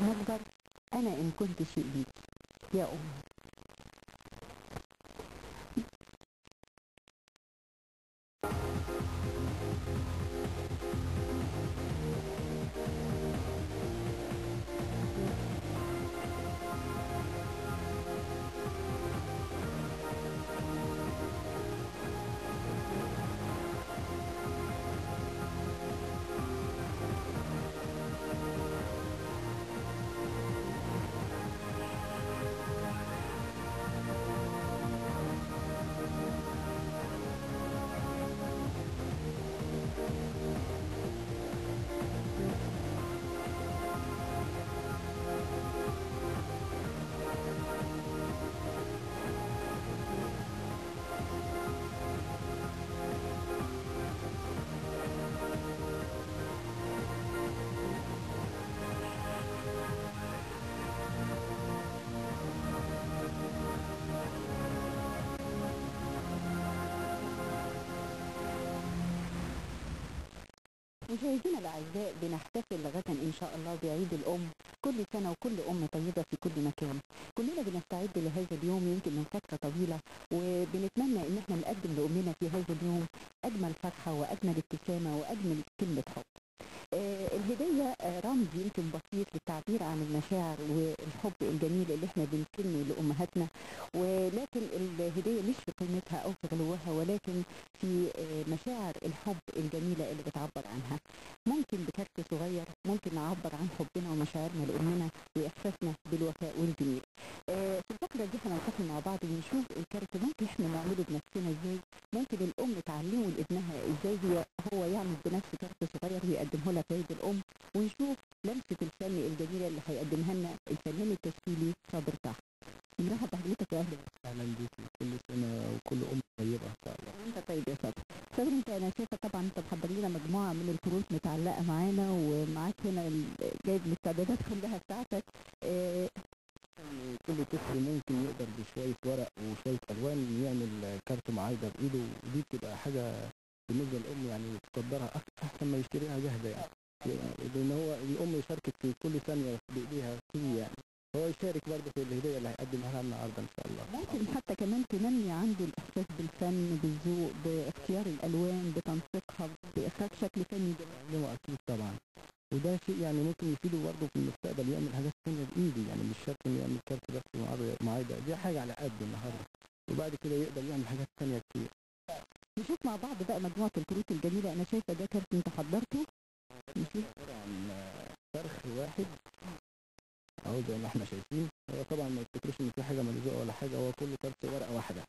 متجر أنا إن كنت شيء ليك يا أم. مشاهدينا الأعزاء، بنحتفل غدا إن شاء الله بعيد الأم كل سنة، وكل أم طيبة في كل مكان. كلنا بنستعد لهذا اليوم يمكن من فترة طويلة، وبنتمنى إن احنا نقدم لأمنا في هذا اليوم أجمل فرحة وأجمل ابتسامة وأجمل كلمة حب. الهدية رمز يمكن بسيط للتعبير عن المشاعر والحب الجميل اللي احنا بنكنه لأمهاتنا، ولكن الهدية مش في قيمتها أو في غلوها، ولكن في مشاعر الحب الجميلة اللي بتعبر عنها. ممكن بكارت صغير ممكن نعبر عن حبنا ومشاعرنا لأمنا وإحساسنا بالوفاء والجميل. في الفقرة دي هنلتقي مع بعض ونشوف الكارت ممكن احنا نعمله بنفسنا ازاي، ممكن الأم تعلمه لابنها ازاي هو يعمل بنفسه كارت صغير ويقدمه لها في عيد الأم، ونشوف لمسة الفن الجميلة اللي هيقدمها لنا الفنان التشكيلي صابر طه. مرحبا بحضرتك يا أهلا. اهلا بيكي، كل سنه وكل ام طيبه ان شاء الله. انت طيب يا صابر. صابر، انا شايفه طبعا انت محضر لنا مجموعه من الكروت متعلقه معانا، ومعاك هنا جايب الاستعدادات كلها بتاعتك. يعني كل طفل ممكن يقدر بشويه ورق وشويه الوان يعمل كارت معايده بايده، ودي بتبقى حاجه بالنسبه للام يعني تقدرها احسن ما يشتريها جاهزه يعني لان هو الام شاركت في كل ثانيه بايديها فيه، يعني هو يشارك برضه في الهديه اللي هيقدمها لنا النهارده ان شاء الله. ممكن حتى كمان تنمي عنده الاحساس بالفن، بالذوق، باختيار الالوان، بتنسيقها، باخراج شكل فني جميل. اكيد طبعا، وده شيء يعني ممكن يفيده برضه في المستقبل يعمل حاجات ثانيه بايده، يعني مش شرط انه يعمل كارت بس معايده، دي حاجه على قد النهارده، وبعد كده يقدر يعمل حاجات ثانيه كتير. نشوف مع بعض بقى مجموعه الكروت الجميله. انا شايفه ده كارت انت حضرته. نشوف عباره عن فرخ واحد اهو زي ما احنا شايفين. هو طبعا ما يفتكرش ان في حاجه ملزوقه ولا حاجه، هو كله كارت ورقه واحده،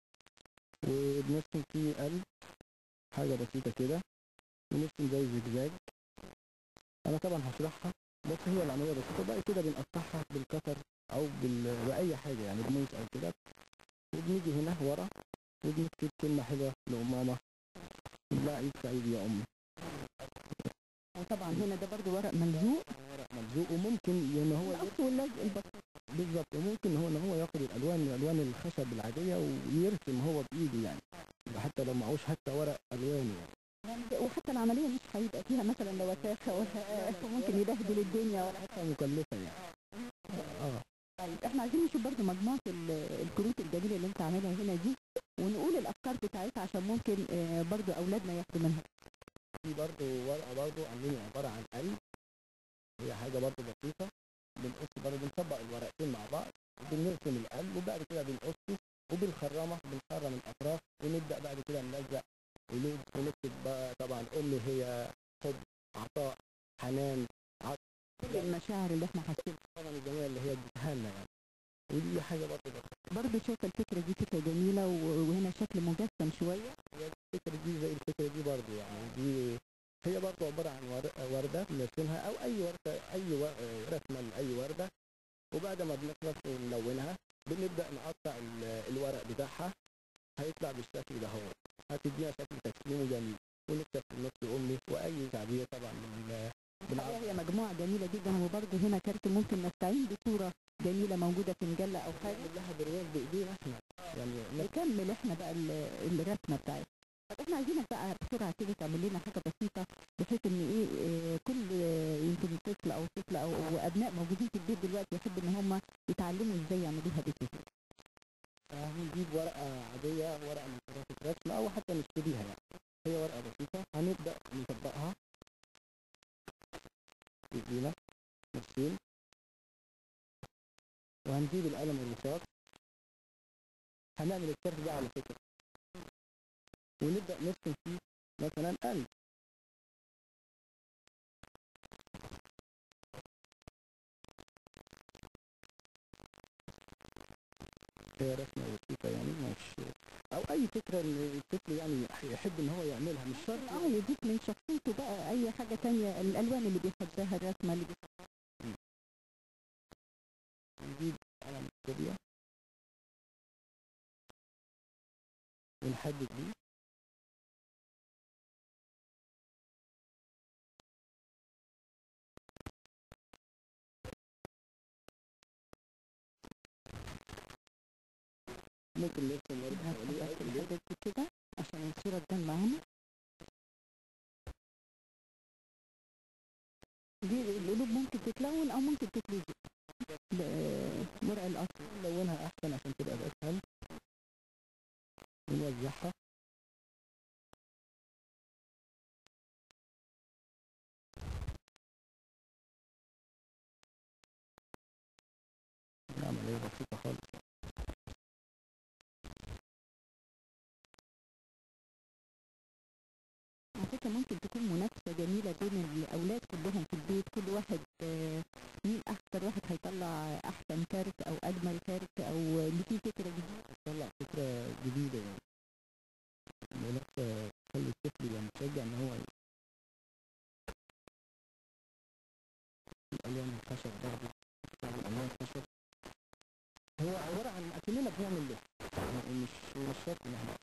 وبنرسم فيه قلب، حاجه بسيطه كده، ونرسم زي زجزاج. انا طبعا هشرحها، بس هي العمليه بسيطه. بقى كده بنقطعها بالكتر او باي حاجه، يعني بموس او كده، وبنيجي هنا ورا وبنكتب كلمه حلوه لماما، لا عيد سعيد يا امي. وطبعا هنا ده برضو ورق ملزوق، وممكن ان هو القص واللزق البسيط بالظبط، وممكن ان هو ياخد الالوان الخشب العاديه ويرسم هو بايده، يعني حتى لو معهوش حتى ورق الوان يعني وحتى العمليه مش هيبقى فيها مثلا لو وساخه وممكن يبهدل الدنيا ولا حتى مكلفه يعني. طيب احنا عايزين نشوف برضو مجموعه الكروت الجميله اللي انت عاملها هنا دي، ونقول الافكار بتاعتها عشان ممكن برضو اولادنا ياخدوا منها. في برضو ورقه برضو عاملين عباره عن قلب، هي حاجه برضو بسيطه. بنقص برضو، بنطبق الورقتين مع بعض وبنرسم القلب، وبعد كده بنقصه وبالخرامه بنخرم الاطراف، ونبدا بعد كده نلزق قلوب، ونكتب بقى طبعا امي هي حب، عطاء، حنان، عطف، كل المشاعر اللي احنا حاسينها طبعا الجميع اللي هي اديتها لنا يعني. ودي حاجه برضه شايفه الفكره دي فكره جميله، وهنا شكل مجسم شويه. هي الفكره دي زي الفكره دي برضه، يعني دي هي برضه عباره عن ورده بنرسمها، او اي ورده، رسمه لاي ورده، وبعد ما بنخلص ونلونها بنبدا نقطع الورق بتاعها، هيطلع بالشكل ده، هو هتديها شكل تسليمي جميل، ونكتب في النص امي، واي تعبير طبعا هي مجموعه جميله جدا. وبرضه هنا كارت ممكن نستعين بصوره جميله موجوده في مجله او حاجه لها برواز بايدينا احنا، يعني نكمل احنا بقى الرسمه بتاعتنا. طب احنا عايزينك بقى بسرعه كده تعمل لنا حاجه بسيطه، بحيث ان ايه كل يمكن طفل او طفله او ابناء موجودين في البيت دلوقتي يحب ان هم يتعلموا ازاي يعملوها بكده. هنجيب ورقة عادية، ورقة من كراسة رسم أو حتى نشتريها يعني. هي ورقة بسيطة هنبدأ نطبقها بإيدينا نصين، وهنجيب القلم الرصاص، هنعمل الشرح ده على فكرة، ونبدأ نرسم فيه مثلا قلب. هي رسمة بسيطة يعني مش أو أي فكرة إن الطفل يعني يحب إن هو يعملها، مش شرط يضيف من شخصيته بقى اي حاجه تانية، الالوان اللي بيحبها، الرسمه اللي بيحبها. نجيب قلم كوبيا ونحدد بيه. ممكن نرسم ورد حواليه أو الحاجات دي كده عشان الصوره تبان معانا. دي القلوب ممكن تتلون او ممكن تتلزق بورق القطر. نلونها أحسن عشان تبقى أسهل، ونوزعها. عملية بسيطة خالص. على فكرة ممكن تكون منافسة جميلة بين الأولاد كلهم في البيت، كل واحد مين أكتر واحد هيطلع أحسن كارت أو أجمل كارت أو اللي فيه فكرة جديدة. طلع فكرة جديدة يعني، المنافسة تخلي الطفل يبقى متشجع إن هو الألوان الخشب برضه، الألوان الخشب هو عبارة عن أكننا بنعمل لوحة، يعني مش شرط إن احنا.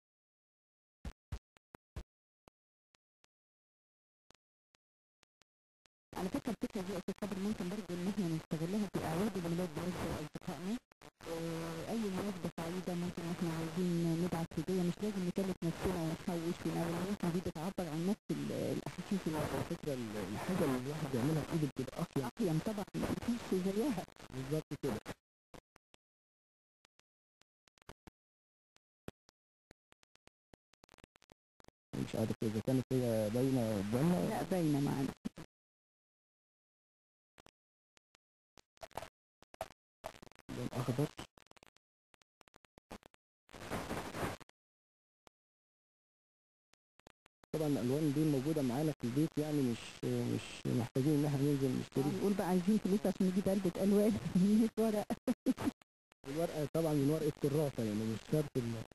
على فكرة الفكرة دي يا أستاذ صابر ممكن برضه إن إحنا نستغلها في أعياد الميلاد بالنسبة لأصدقائنا. أي مناسبة سعيدة ممكن إحنا عايزين نبعت هدية، مش لازم نكلف نفسنا ونحوش ونعمل الناس دي بتعبر عن نفس الأحاسيس. على فكرة الحاجة اللي الواحد بيعملها بإيده بتبقى أقيم. أقيم طبعا، مفيش زيها. بالظبط كده. مش عارف إذا كانت هي باينة قدامنا. لا باينة معانا. لون أخضر. طبعا الألوان دي موجودة معانا في البيت، يعني مش محتاجين إن احنا ننزل نشتري. نقول بقى عايزين فلوس عشان نجيب علبة ألوان مش ورق. الورقة طبعا من ورقة كراسة، يعني مش شرط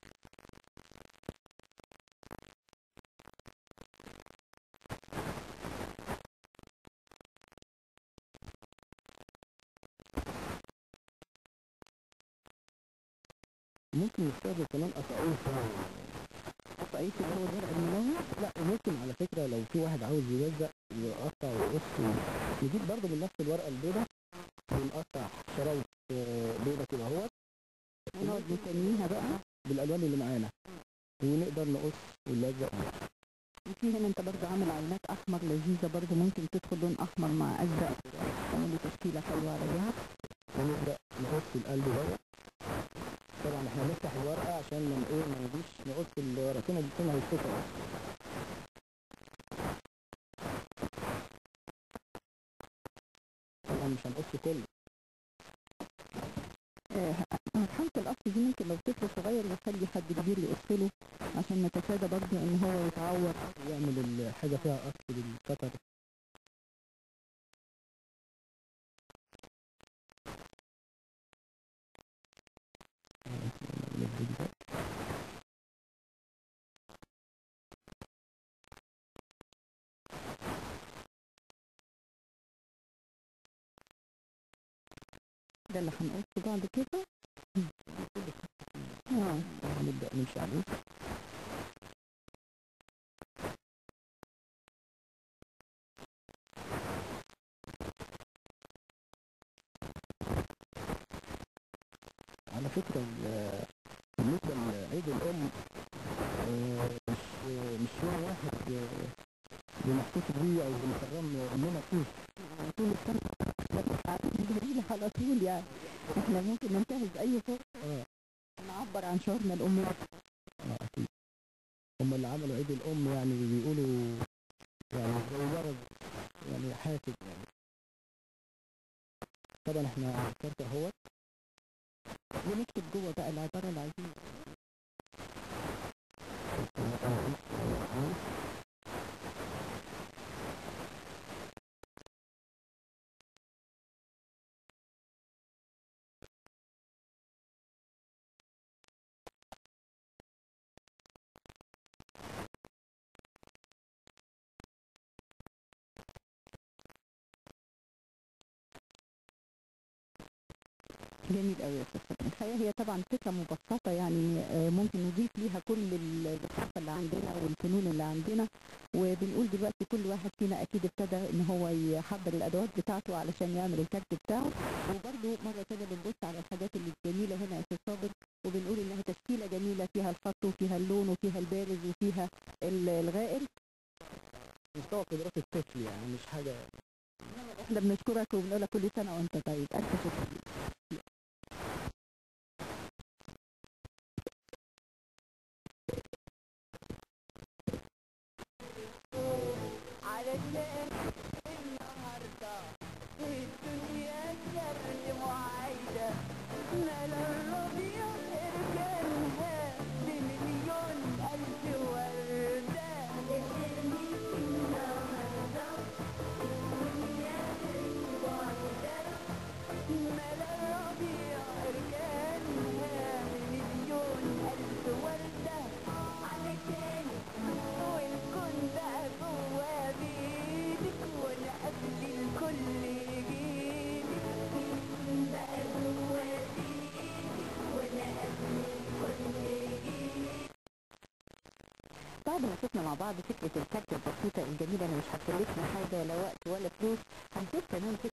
ممكن يستخدم كمان قطعية. قطعية اللي هو الورق الملون. لا ممكن على فكرة لو في واحد عاوز يلزق يقطع ويقص، نجيب برضه من نفس الورقة البيضاء ونقطع شرايط بيضاء كده اهوت، ونقعد نسميها بقى بالألوان اللي معانا، ونقدر نقص ونلزق. وفي هنا انت برضه عامل علامات احمر لذيذة برضه، ممكن تدخل لون احمر مع ازرق تعمل تشكيلة حلوة على جهة. ونبدأ نقص القلب دوت. طبعا احنا نفتح الورقة عشان ما نجيش نقص الورقتين الاتنين هيتكسروا. طبعا مش هنقص كله. مرحلة القص دي ممكن لو طفل صغير يخلي حد كبير يقص له عشان نتفادى برضه ان هو يتعور. يعمل الحاجة فيها قص بالقطر. ده اللي هنقصه بعد كده. نبدأ نمشي عليه. على فكرة بالنسبة لعيد الأم مش بنعبر عن شعورنا لأمنا. أكيد هم اللي عملوا عيد الأم، يعني بيقولوا يعني زي برد يعني حافز يعني. طبعا احنا على الكارت اهوت ونكتب جوه بقى العبارة اللي عايزين. جميل قوي يا استاذ فتحي. الحقيقه هي طبعا فكره مبسطه، يعني ممكن نضيف ليها كل الثقافه اللي عندنا والفنون اللي عندنا. وبنقول دلوقتي كل واحد فينا اكيد ابتدى ان هو يحضر الادوات بتاعته علشان يعمل الكارت بتاعه. وبرده مره ثانيه بنبص على الحاجات اللي الجميله هنا يا استاذ صابر، وبنقول انها تشكيله جميله فيها الخط وفيها اللون وفيها البارز وفيها الغائر. مستوى قدرات الطفل يعني مش حاجة. احنا بنشكرك وبنقول لك كل سنه وانت طيب. الف شكر. علشان النهارده الدنيا شر معايده، مال الربيع اركانها بمليون الف ورده. النهارده الدنيا شر معايده، مال الربيع اركانها بمليون الف ورده. علشان والكون بقى جوا بيدك وانا قبل الكل يجيلك. بقى جوا بيدك وانا قبل الكل يجيلك. بعد ما شفنا مع بعض فكرة الكارت البسيطة الجميلة، أنا مش هكلفنا حاجة لا وقت ولا فلوس، هنشوف كمان